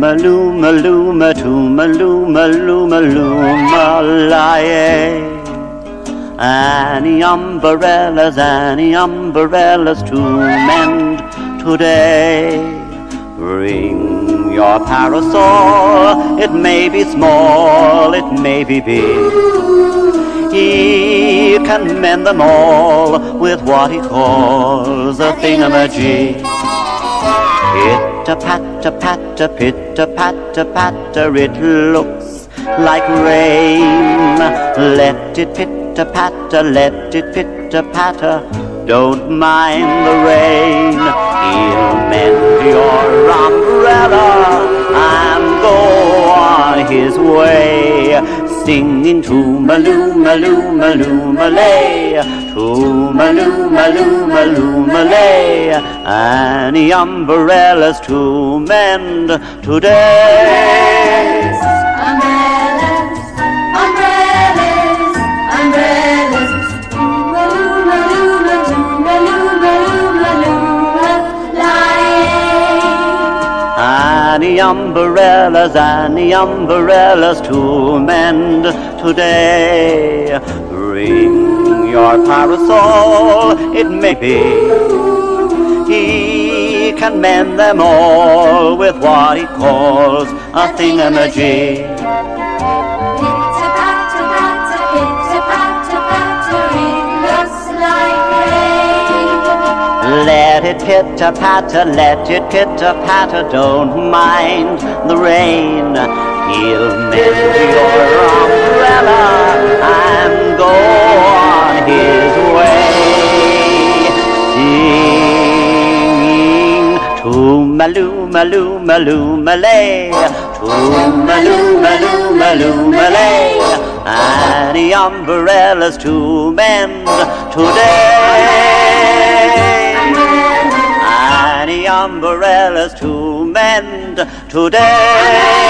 luma, luma, tuma, luma, luma, luma, lie. Any umbrellas to mend today? Bring your parasol, it may be small, it may be big. He can mend them all with what he calls a thingamajig. Pitter-patter, pitter-patter, it looks like rain. Let it pitter-patter, let it pitter-patter, don't mind the rain. He'll mend your umbrella and go on his way, singing tooma-looma-looma-looma-lay, tooma-looma-looma-looma-lay. Any umbrellas to mend today? Any umbrellas to mend today? Bring your parasol, it may be. He can mend them all with what he calls a thingamajig. Let it pitter-patter, let it pitter-patter, don't mind the rain. He'll mend your umbrella and go on his way, singing tooma-looma-looma-looma-lay, tooma-looma-looma-looma-lay. Any umbrellas to mend today? Any umbrellas to mend today?